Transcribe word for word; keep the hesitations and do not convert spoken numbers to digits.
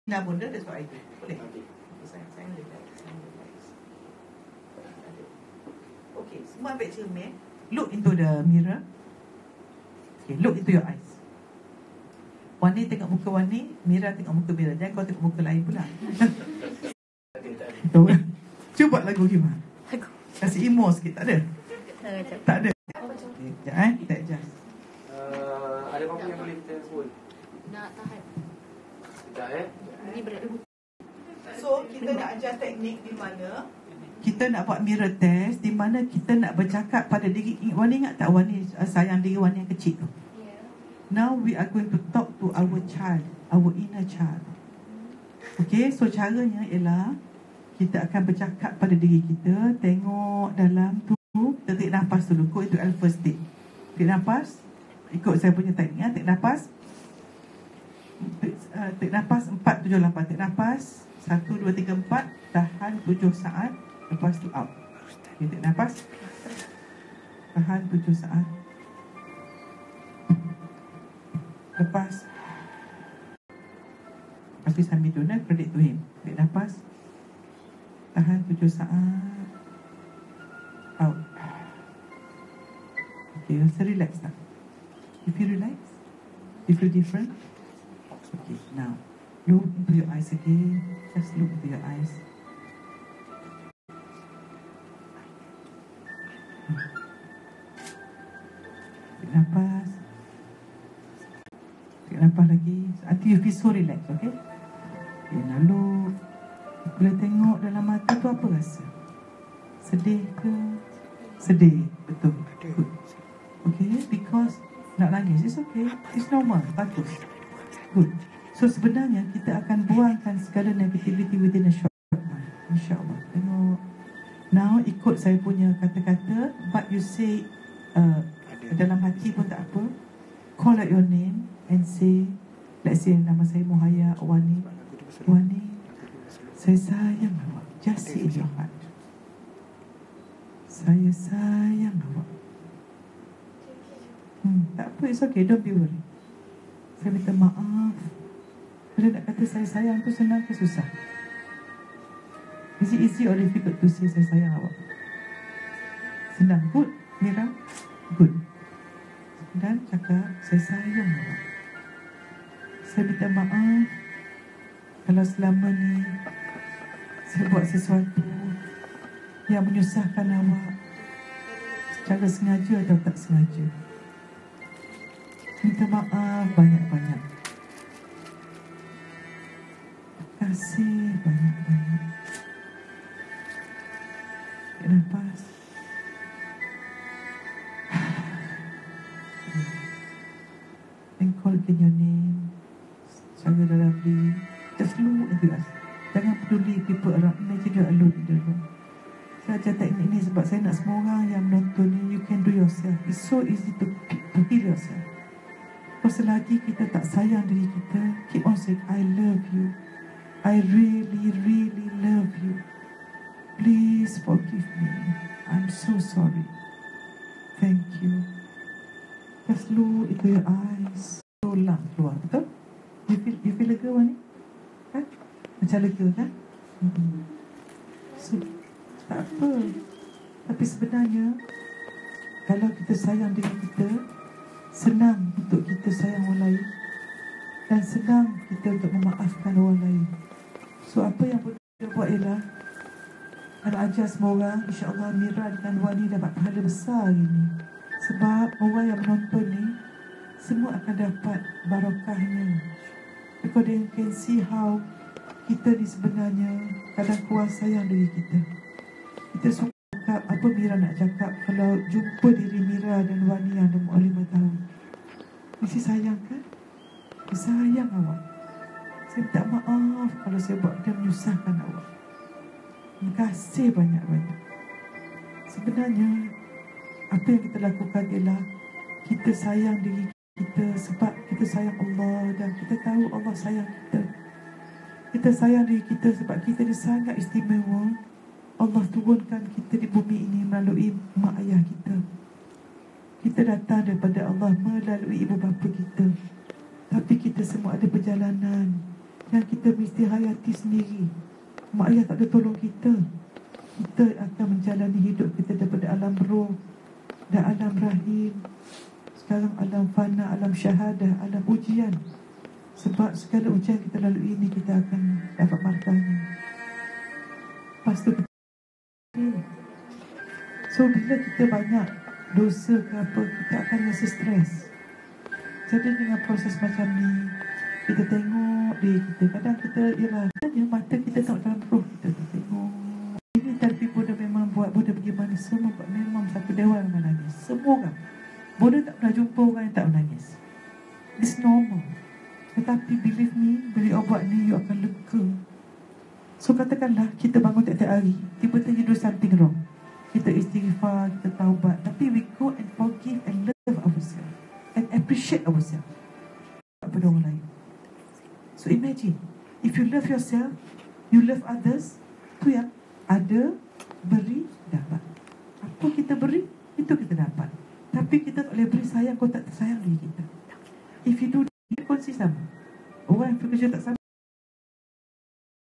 Nah bunda, that's what I do. Boleh? Okay, sayang, sayang relax, sayang relax. Okay, semua ambil cermin. Look into the mirror. Okay, look into your eyes. Wani tengok muka Wani, Mira tengok muka Mira. Jangan kau tengok muka lain pula. Cuba lagu gimana? Kasih emo sikit, tak ada? Tak ada. Okay, sekejap eh, kita adjust. Uh, ada apa-apa yang boleh kita sebut? Nak tahan. Sekejap eh. Ini berat. So, kita nak adjust teknik di mana kita nak buat mirror test, di mana kita nak bercakap pada diri. Wani ingat tak Wani sayang diri Wani yang kecil tu? Now we are going to talk to our child, our inner child. Okay, so caranya ialah kita akan bercakap pada diri kita. Tengok dalam tu, kita tarik nafas dulu. Go into alpha state. Tarik nafas. Ikut saya punya teknik ya. Tarik nafas. uh, Tarik nafas empat, tujuh, lapan. Tarik nafas satu, dua, tiga, empat. Tahan tujuh saat. Lepas tu out. Okay, tarik nafas. Tahan tujuh saat. Lepas. Lepas tu sambil tu nak credit to him. Tarik nafas. Tahan tujuh saat. Out. Okay, rasa relax tak? You feel relax? You feel different? Okay, now look into your eyes again. Just look into your eyes. Tarik nafas. Tarik nafas lagi until you feel so relaxed, okay? Okay, now look. Bila tengok dalam mata tu apa rasa? Sedih ke? Sedih, betul. Good. Okay, because nak nangis, it's okay. It's normal, bagus. Good. So sebenarnya kita akan buangkan segala negativity within a short time. InsyaAllah. Tengok. Now ikut saya punya kata-kata, but you say uh, dalam hati pun tak apa. Call out your name and say, let's say nama saya Muhaya Wani. Wani, saya sayang awak. Just say in your heart. Saya sayang awak. Hmm, tak apa, it's okay, don't be worried. Saya minta maaf. Bila nak kata saya sayang tu senang ke susah? Is it easy or difficult to say saya sayang awak? Senang, good, Mira? Good. Dan cakap, saya sayang awak. Saya minta maaf kalau selama ni saya buat sesuatu yang menyusahkan awak secara sengaja atau tak sengaja. Minta maaf banyak-banyak. Terima kasih banyak-banyak. Tarik nafas. And call again your name. Secara dalam diri. Just look into us. Jangan peduli people around. Imagine you're alone in the room. Saya ajar teknik ni sebab saya nak semua orang yang menonton ni, you can do yourself. It's so easy to, to heal yourself. Kalau selagi kita tak sayang diri kita, keep on saying, I love you. I really, really love you. Please forgive me. I'm so sorry. Thank you. Just look into your eyes. Tolak keluar, betul? You feel, you feel lega Wani? Kan? Macam lega kan? Hmm. So, tak apa. Tapi sebenarnya, kalau kita sayang diri kita, senang untuk kita sayang orang lain. Dan senang kita untuk memaafkan orang lain. So apa yang kita buat ialah, nak ajar semua orang, insyaAllah Mira dengan Wani dapat pahala besar hari ni. Sebab orang yang menonton ni, semua akan dapat barakahnya. Because they can see how kita ni sebenarnya kadang kurang sayang diri kita. Kita suka apa Mira nak cakap kalau jumpa diri Mira dan Wani yang umur lima tahun. Mesti sayang kan? Sayang awak. Saya minta maaf kalau saya buat dia menyusahkan awak. Terima kasih banyak-banyak. Sebenarnya apa yang kita lakukan ialah kita sayang diri kita sebab kita sayang Allah dan kita tahu Allah sayang kita. Kita sayang diri kita sebab kita ni sangat istimewa. Allah turunkan kita di bumi ini melalui mak ayah kita. Kita datang daripada Allah melalui ibu bapa kita. Tapi kita semua ada perjalanan yang kita mesti hayati sendiri. Mak ayah tak ada tolong kita. Kita akan menjalani hidup kita daripada alam roh dan alam rahim, sekarang alam fana, alam syahadah, alam ujian. Sebab segala ujian kita lalui ini, kita akan dapat markahnya. Lepas tu, so bila kita banyak dosa ke apa, kita akan rasa stres. Jadi dengan proses macam ni, kita tengok diri kita. Kadang kita, ialah hanya mata kita tengok dalam roh kita, kita tengok. Ini terapi Buddha memang buat Buddha bagaimana semua buat, memang satu dewan yang menangis. Semua orang. Buddha tak pernah jumpa orang yang tak menangis. It's normal. Tetapi believe me, bila awak buat ni, you akan lega. So katakanlah kita bangun tiap-tiap hari, tiba-tiba do something wrong. Kita istighfar, kita taubat, tapi we go and forgive and love ourselves and appreciate ourselves kepada orang lain. So imagine, if you love yourself, you love others, tu yang ada, beri, dapat. Apa kita beri, itu kita dapat. Tapi kita tak boleh beri sayang kalau tak tersayang diri kita. If you do, dia kongsi sama. Orang yang bekerja tak sama.